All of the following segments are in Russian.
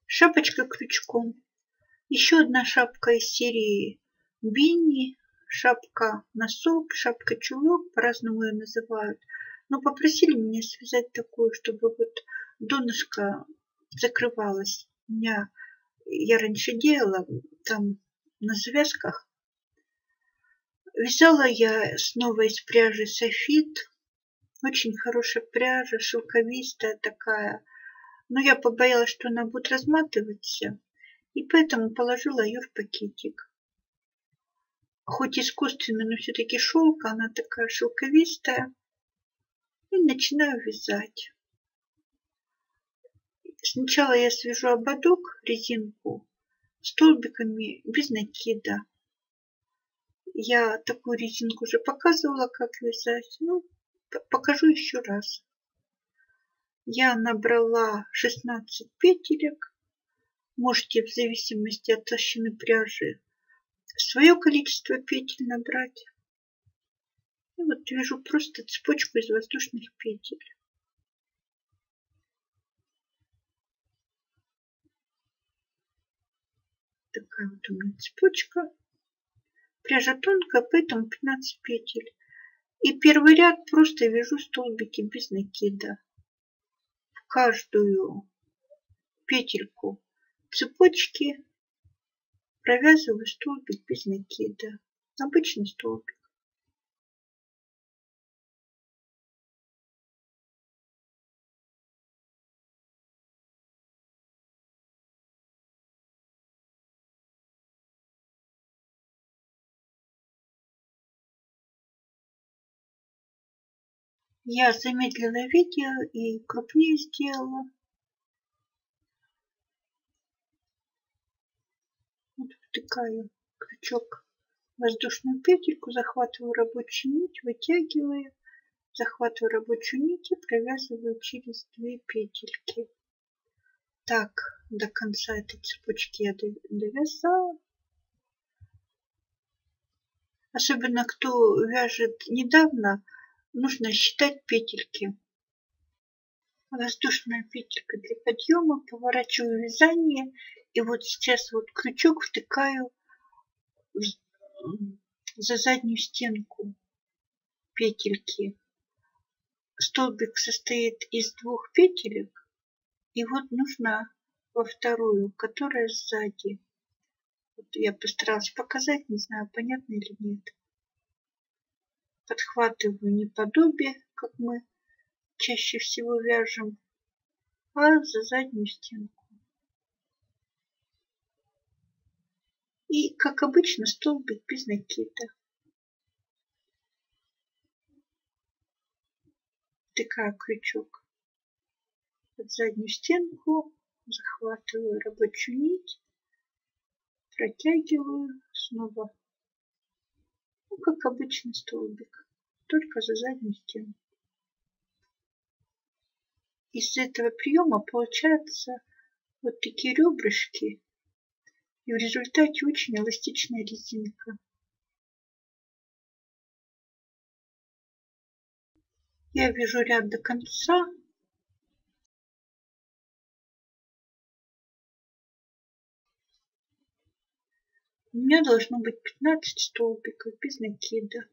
шапочка крючком. Еще одна шапка из серии Бинни, шапка-носок, шапка-чулок, по-разному ее называют. Но попросили меня связать такую, чтобы вот донышко закрывалось. Я раньше делала там на завязках. Вязала я снова из пряжи софит. Очень хорошая пряжа, шелковистая такая. Но я побоялась, что она будет разматываться. И поэтому положила ее в пакетик. Хоть искусственный, но все-таки шелк, она такая шелковистая. И начинаю вязать. Сначала я свяжу ободок, резинку, столбиками без накида. Я такую резинку уже показывала, как вязать. Ну, покажу еще раз. Я набрала 16 петелек. Можете в зависимости от толщины пряжи свое количество петель набрать. И вот вяжу просто цепочку из воздушных петель. Такая вот у меня цепочка. Пряжа тонкая, поэтому 15 петель. И первый ряд просто вяжу столбики без накида. В каждую петельку цепочки провязываю столбик без накида. Обычный столбик. Я замедлила видео и крупнее сделала. Вот втыкаю крючок в воздушную петельку, захватываю рабочую нить, вытягиваю, захватываю рабочую нить и провязываю через 2 петельки. Так, до конца этой цепочки я довязала. Особенно кто вяжет недавно, нужно считать петельки. Воздушная петелька для подъема, поворачиваю вязание, и вот сейчас вот крючок втыкаю за заднюю стенку петельки. Столбик состоит из 2 петелек, и вот нужно во вторую, которая сзади. Вот я постаралась показать, не знаю, понятно или нет. Подхватываю не подобие, как мы чаще всего вяжем, а за заднюю стенку. И, как обычно, столбик без накида. Втыкаю крючок под заднюю стенку, захватываю рабочую нить, протягиваю снова. Ну, как обычный столбик, только за заднюю стенку. Из этого приема получаются вот такие ребрышки, и в результате очень эластичная резинка. Я вяжу ряд до конца. У меня должно быть 15 столбиков без накида.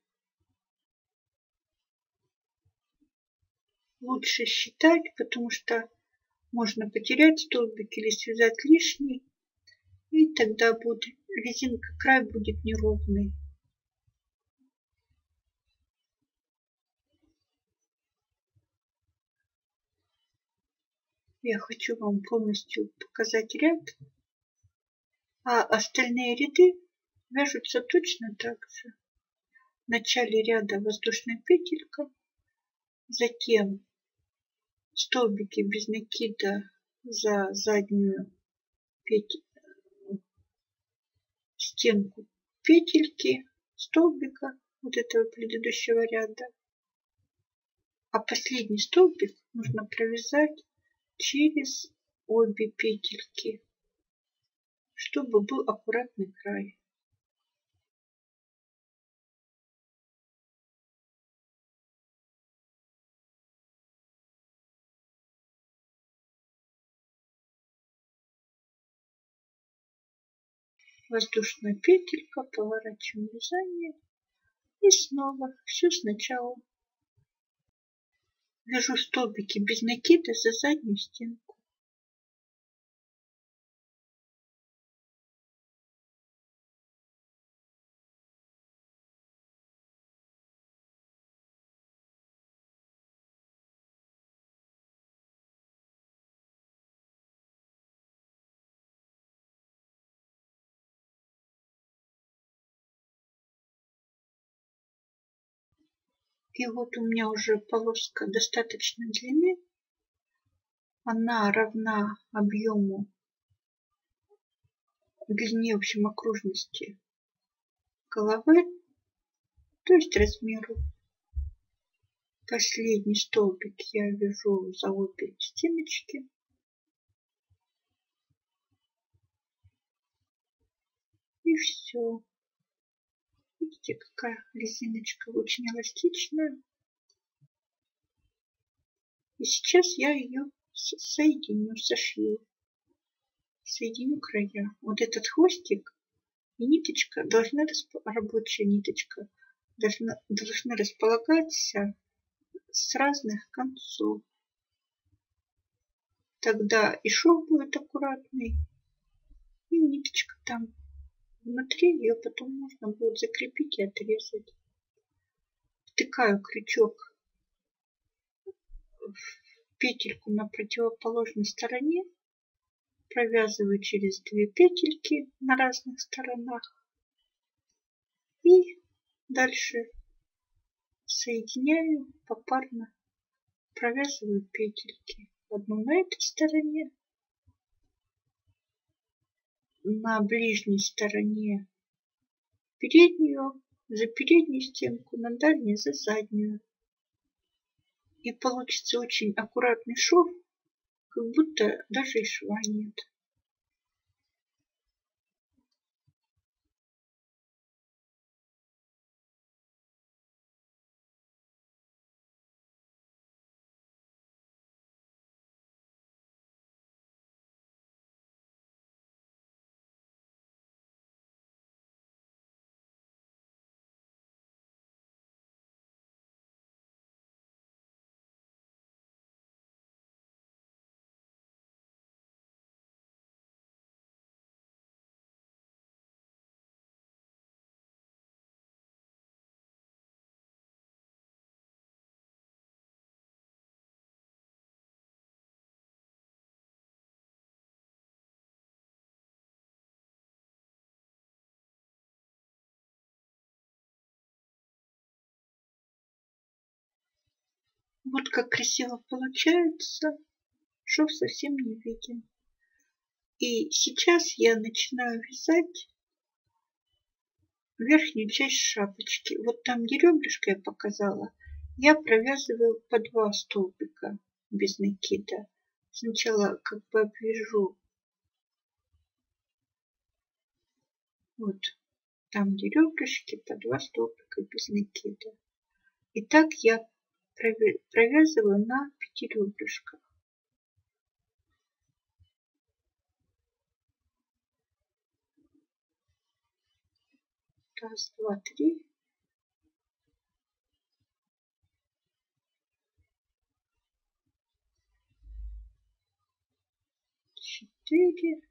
Лучше считать, потому что можно потерять столбик или связать лишний. И тогда будет резинка, край будет неровный. Я хочу вам полностью показать ряд. А остальные ряды вяжутся точно так же. В начале ряда воздушная петелька, затем столбики без накида за заднюю стенку петельки, столбика вот этого предыдущего ряда. А последний столбик нужно провязать через обе петельки, чтобы был аккуратный край. воздушная петелька, поворачиваем вязание и снова все сначала. Вяжу столбики без накида за заднюю стенку. И вот у меня уже полоска достаточно длины. Она равна объему, длине, в общем, окружности головы, то есть размеру. Последний столбик я вяжу за обе стеночки. И все. Видите, какая резиночка очень эластичная. И сейчас я ее соединю, сошью. Соединю края. Вот этот хвостик и ниточка должна, рабочая ниточка, должны располагаться с разных концов. Тогда и шов будет аккуратный, и ниточка там внутри, ее потом можно будет закрепить и отрезать. Втыкаю крючок в петельку на противоположной стороне, провязываю через 2 петельки на разных сторонах и дальше соединяю попарно, провязываю петельки. Одну на этой стороне, на ближней стороне переднюю, за переднюю стенку, на дальней за заднюю. И получится очень аккуратный шов, как будто даже и шва нет. Вот как красиво получается. Шов совсем не виден. И сейчас я начинаю вязать верхнюю часть шапочки. Вот там, где ребрышко я показала, я провязываю по 2 столбика без накида. Сначала как бы обвяжу вот там, где ребрышки, по 2 столбика без накида. И так я провязываю на 5 ребрышках. Раз, два, три. Четыре.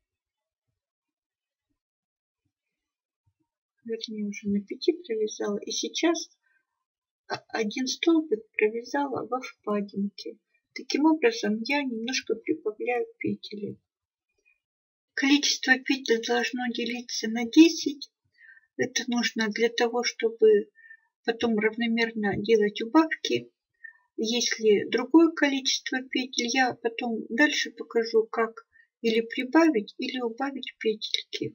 Вернее, уже на 5 провязала. И сейчас один столбик провязала во впадинке. Таким образом, я немножко прибавляю петли. Количество петель должно делиться на 10. Это нужно для того, чтобы потом равномерно делать убавки. Если другое количество петель, я потом дальше покажу, как или прибавить, или убавить петельки.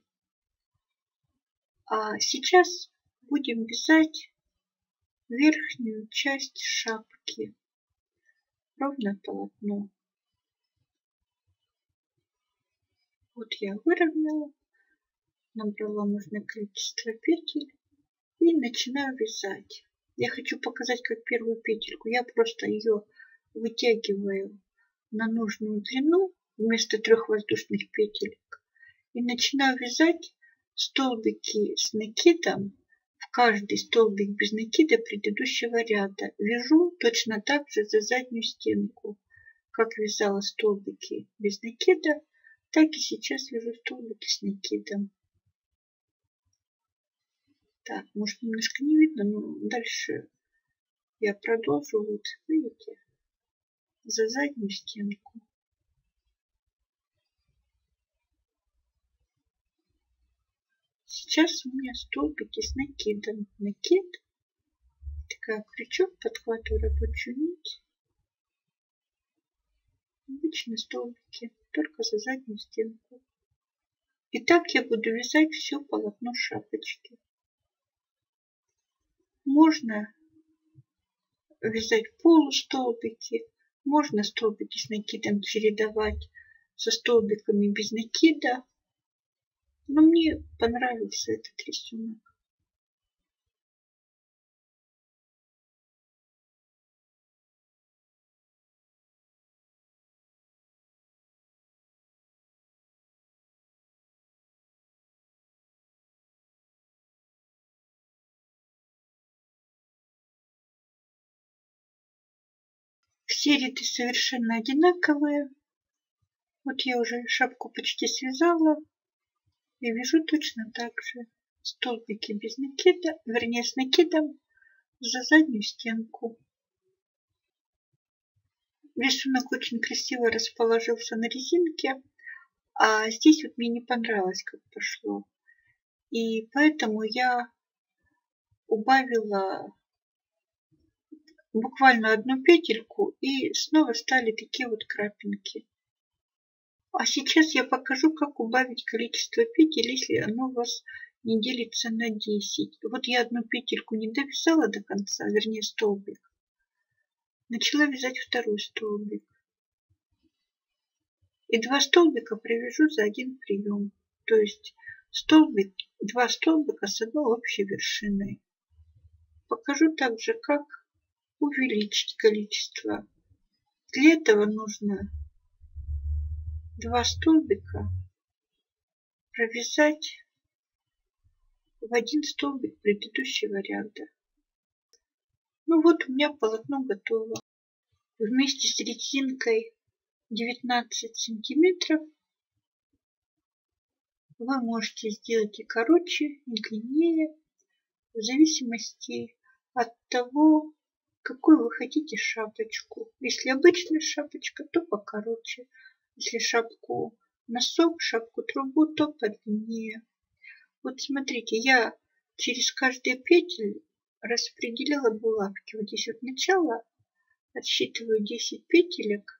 А сейчас будем вязать верхнюю часть шапки. Ровное полотно. Вот я выровняла, набрала нужное количество петель и начинаю вязать. Я хочу показать, как первую петельку. Я просто ее вытягиваю на нужную длину вместо 3 воздушных петелек и начинаю вязать столбики с накидом в каждый столбик без накида предыдущего ряда. Вяжу точно так же за заднюю стенку. Как вязала столбики без накида, так и сейчас вяжу столбики с накидом. Так, может, немножко не видно, но дальше я продолжу. Вот, видите, за заднюю стенку. Сейчас у меня столбики с накидом. Накид, такая крючок, подхватываю рабочую нить. Обычные столбики, только за заднюю стенку. И так я буду вязать все полотно шапочки. Можно вязать полустолбики, можно столбики с накидом чередовать со столбиками без накида. Но мне понравился этот рисунок. Все ряды совершенно одинаковые. Вот я уже шапку почти связала. И вяжу точно так же. Столбики без накида, вернее с накидом за заднюю стенку. Рисунок очень красиво расположился на резинке. А здесь вот мне не понравилось, как пошло. И поэтому я убавила буквально одну петельку и снова стали такие вот крапинки. А сейчас я покажу, как убавить количество петель, если оно у вас не делится на 10. Вот я одну петельку не довязала до конца, вернее столбик. Начала вязать второй столбик. И 2 столбика провяжу за один прием. То есть столбик, 2 столбика с одной общей вершиной. Покажу также, как увеличить количество. Для этого нужно 2 столбика провязать в один столбик предыдущего ряда. Ну вот у меня полотно готово. Вместе с резинкой 19 сантиметров вы можете сделать и короче, и длиннее, в зависимости от того, какую вы хотите шапочку. Если обычная шапочка, то покороче. Если шапку носок, шапку трубу, то подлиннее. Вот смотрите, я через каждые петли распределила булавки. Вот здесь вот начало, отсчитываю 10 петелек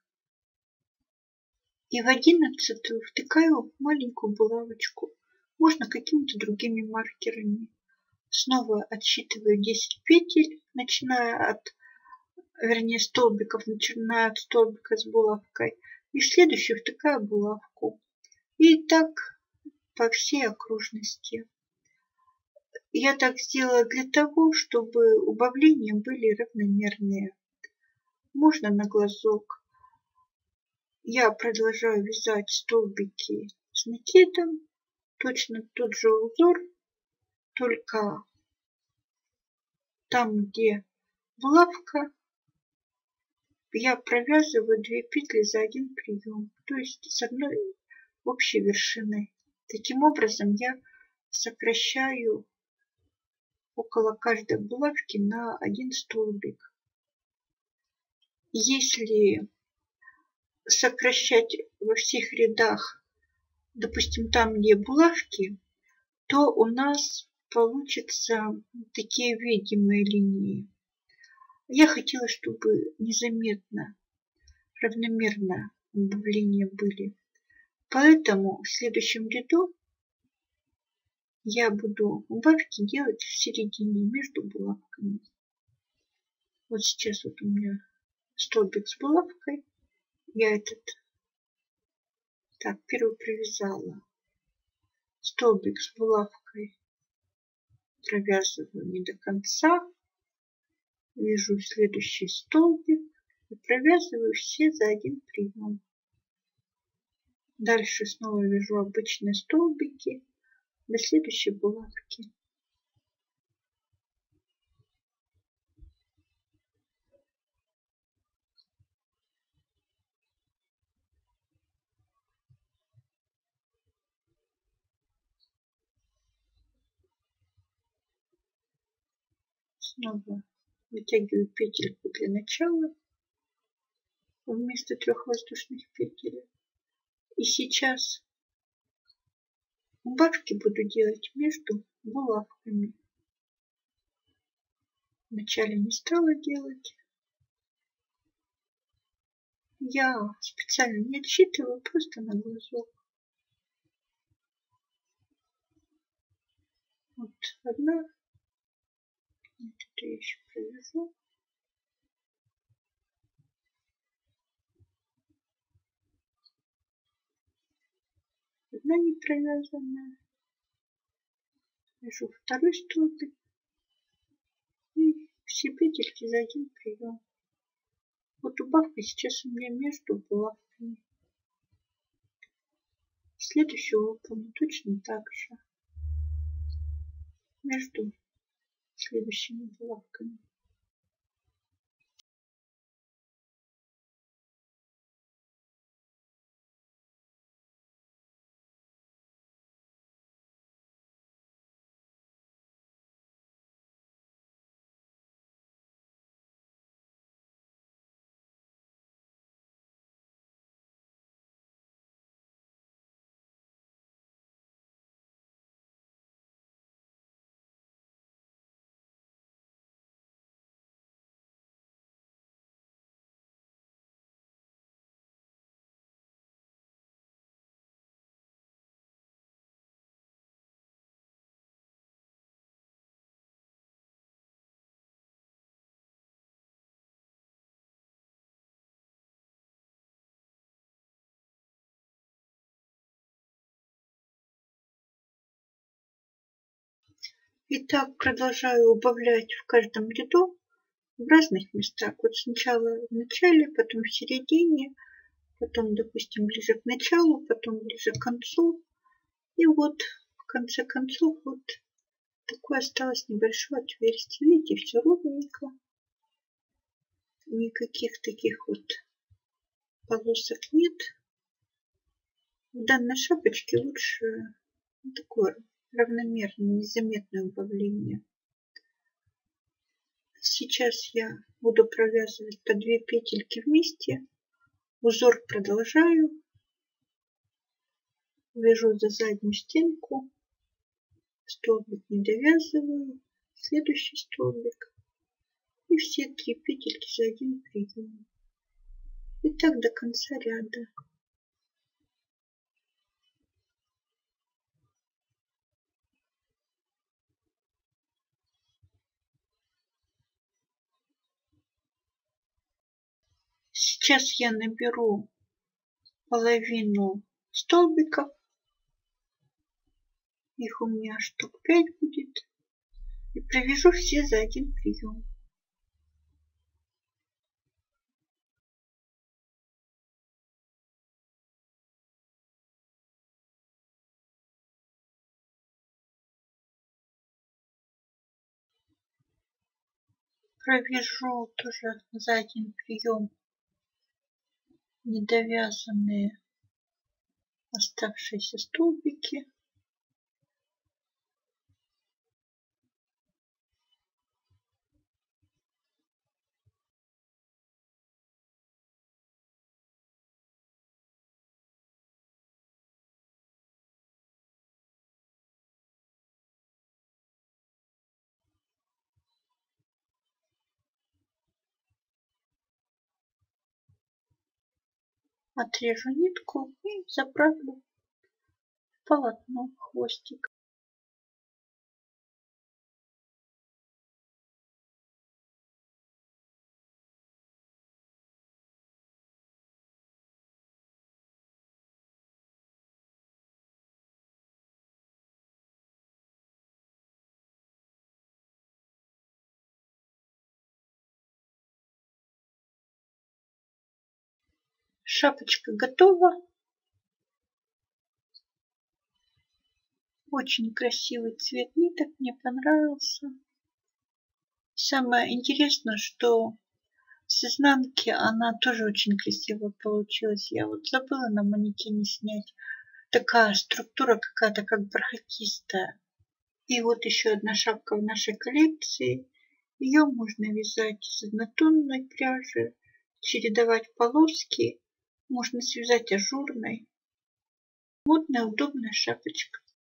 и в 11-ю втыкаю маленькую булавочку. Можно какими-то другими маркерами. Снова отсчитываю 10 петель, начиная от, вернее, столбиков, начиная от столбика с булавкой. И в следующую втыкаю булавку. И так по всей окружности. Я так сделала для того, чтобы убавления были равномерные. Можно на глазок. Я продолжаю вязать столбики с накидом. Точно тот же узор, только там, где булавка, я провязываю 2 петли за один прием. То есть с одной общей вершиной. Таким образом я сокращаю около каждой булавки на 1 столбик. Если сокращать во всех рядах, допустим, там, где булавки, то у нас получатся такие видимые линии. Я хотела, чтобы незаметно, равномерно убавления были. Поэтому в следующем ряду я буду убавки делать в середине между булавками. Вот сейчас вот у меня столбик с булавкой. Я этот так первый провязала. Столбик с булавкой провязываю не до конца. Вяжу следующий столбик и провязываю все за один прием. Дальше снова вяжу обычные столбики. до следующей булавки. Снова вытягиваю петельку для начала вместо 3 воздушных петель. И сейчас убавки буду делать между булавками. Вначале не стала делать. Я специально не отсчитываю, просто на глазок. Вот одна. Вот это я еще провяжу. Одна не провязанная. Вяжу второй столбик. И все петельки за один прием. Вот убавка сейчас у меня между булавками. Следующую выполню точно так же. Между следующими булавками. И так продолжаю убавлять в каждом ряду в разных местах. Вот сначала в начале, потом в середине, потом, допустим, ближе к началу, потом ближе к концу. И вот в конце концов вот такое осталось небольшое отверстие. Видите, все ровненько. Никаких таких вот полосок нет. В данной шапочке лучше такое равномерное, незаметное убавление. Сейчас я буду провязывать по 2 петельки вместе. Узор продолжаю. Вяжу за заднюю стенку. Столбик не довязываю. Следующий столбик. И все 3 петельки за один прием. И так до конца ряда. Сейчас я наберу половину столбиков. Их у меня штук 5 будет. И провяжу все за один прием. Провяжу тоже за один прием недовязанные оставшиеся столбики. Отрежу нитку и заправлю в полотно хвостик. Шапочка готова. Очень красивый цвет ниток, мне понравился. Самое интересное, что с изнанки она тоже очень красиво получилась. Я вот забыла на манекене снять. Такая структура какая-то как бархатистая. И вот еще одна шапка в нашей коллекции. Ее можно вязать с однотонной пряжи, чередовать полоски. Можно связать ажурной. Модная, удобная шапочка.